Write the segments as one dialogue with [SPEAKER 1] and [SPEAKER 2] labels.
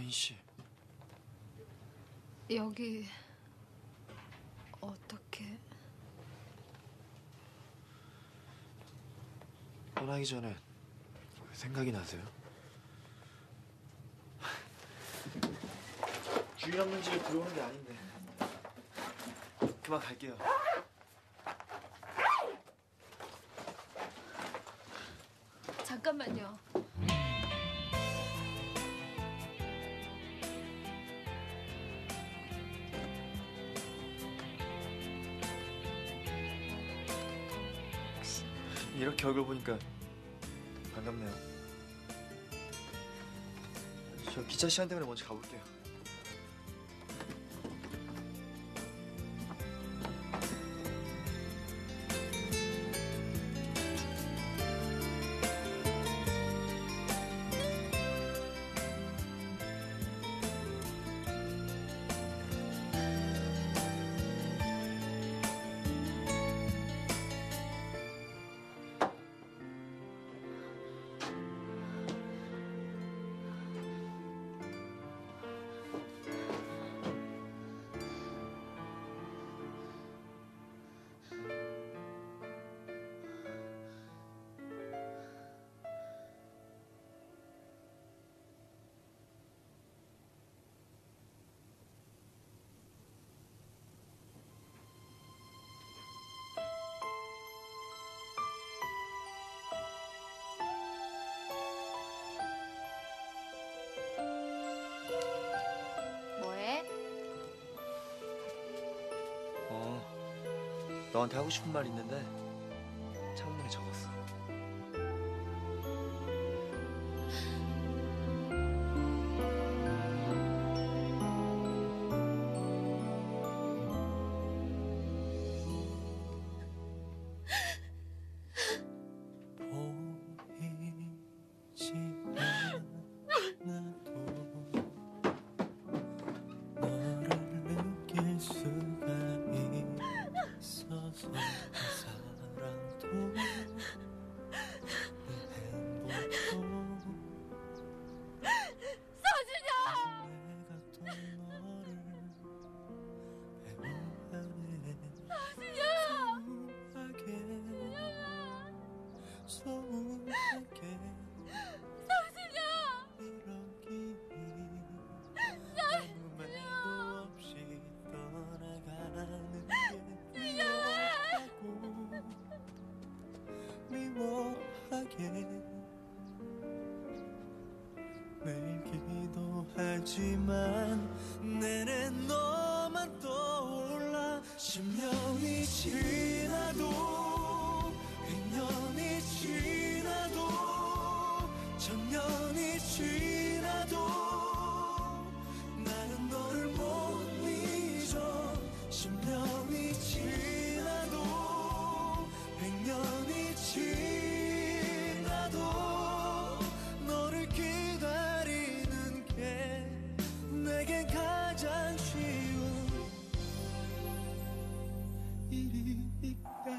[SPEAKER 1] 씨.
[SPEAKER 2] 여기 어떻게?
[SPEAKER 1] 떠나기 전에 생각이 나세요? 주인 없는 집에 들어오는 게 아닌데. 그만 갈게요.
[SPEAKER 2] 잠깐만요.
[SPEAKER 1] 이렇게 얼굴 보니까 반갑네요. 저 기차 시간 때문에 먼저 가볼게요.
[SPEAKER 2] 뭐해?
[SPEAKER 1] 너한테 하고 싶은 말 있는데 창문에 적었어.
[SPEAKER 3] 보이지 않아도 너를 느낄 수가 있어서 그 사랑도 이 행복도
[SPEAKER 2] 서준아!
[SPEAKER 3] 내가 또 너를 배우하네. 소중하게
[SPEAKER 2] 서준아!
[SPEAKER 3] 이러기 아무 말도 없이 떠나가는 게 미워하게 매일 기도하지만 내내 너만 떠올라. 10년이 지나도 100년이 지나도 1000년이 지나도 나는 너를 못 잊어. 10년이 지나도 100년이 지나도 너를 기다리는 게 내겐 가장 쉬운 일이니까.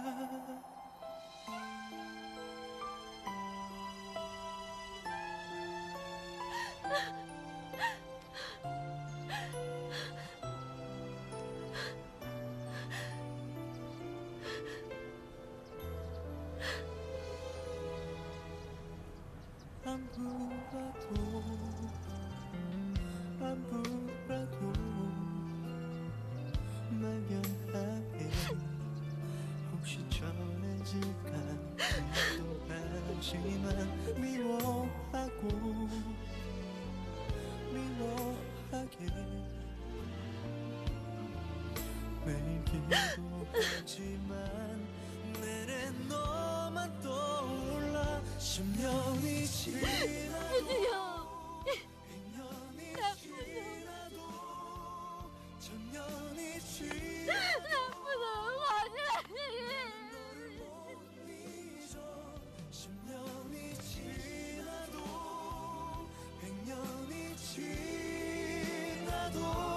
[SPEAKER 3] 안부라도 막연하게 혹시 전해질까 기도하지만 미워하게 매일 기도하지만 내내 너만 떠올라. 10년이 지나도 100년이 지나도 1000년이 지나도 너를 못 잊어. 10년이 지나도 100년이 지나도